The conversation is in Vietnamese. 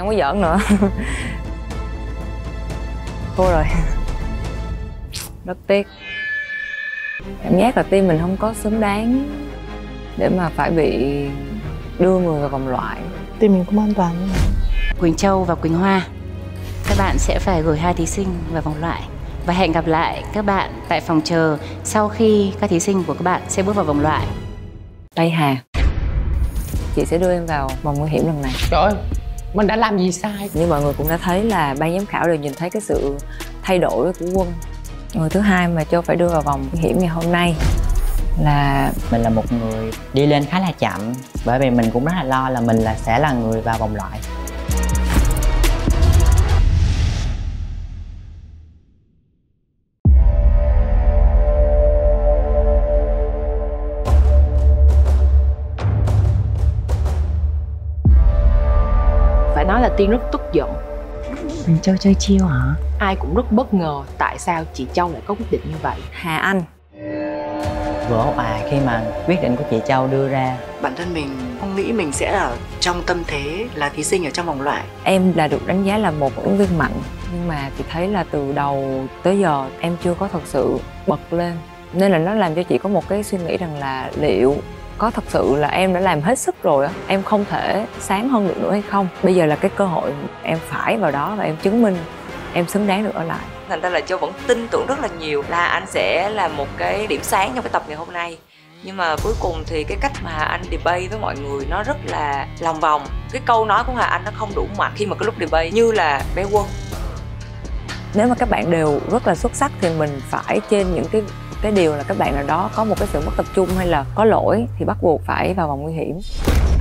không có giỡn nữa. Thua rồi. Rất tiếc. Cảm giác là team mình không có xứng đáng để mà phải bị đưa người vào vòng loại. Team mình cũng an toàn nhưng mà... Quỳnh Châu và Quỳnh Hoa, các bạn sẽ phải gửi 2 thí sinh vào vòng loại. Và hẹn gặp lại các bạn tại phòng chờ sau khi các thí sinh của các bạn sẽ bước vào vòng loại. Đây Hà, chị sẽ đưa em vào vòng nguy hiểm lần này. Trời ơi, mình đã làm gì sai? Như mọi người cũng đã thấy là ban giám khảo đều nhìn thấy cái sự thay đổi của Quân. Người thứ hai mà Châu phải đưa vào vòng nguy hiểm ngày hôm nay là... Mình là một người đi lên khá là chậm, bởi vì mình cũng rất là lo là mình sẽ là người vào vòng loại. Phải nói là Tiên rất tức giận. Quỳnh Châu chơi chiêu hả? Ai cũng rất bất ngờ tại sao chị Châu lại có quyết định như vậy. Hà Anh Vỡ òa khi mà quyết định của chị Châu đưa ra. Bản thân mình không nghĩ mình sẽ ở trong tâm thế là thí sinh ở trong vòng loại. em là được đánh giá là một ứng viên mạnh, nhưng mà chị thấy là từ đầu tới giờ em chưa có thật sự bật lên, nên là nó làm cho chị có một cái suy nghĩ rằng là liệu có thật sự là em đã làm hết sức rồi á, em không thể sáng hơn được nữa hay không. Bây giờ là cái cơ hội em phải vào đó và em chứng minh em xứng đáng được ở lại. Thành ra là Châu vẫn tin tưởng rất là nhiều là anh sẽ là một cái điểm sáng trong cái tập ngày hôm nay. Nhưng mà cuối cùng thì cái cách mà anh debate với mọi người nó rất là lòng vòng. Cái câu nói của Hà Anh nó không đủ mạnh khi mà cái lúc debate như là bé Quân. Nếu mà các bạn đều rất là xuất sắc thì mình phải trên những cái điều là các bạn nào đó có một cái sự mất tập trung hay là có lỗi thì bắt buộc phải vào vòng nguy hiểm.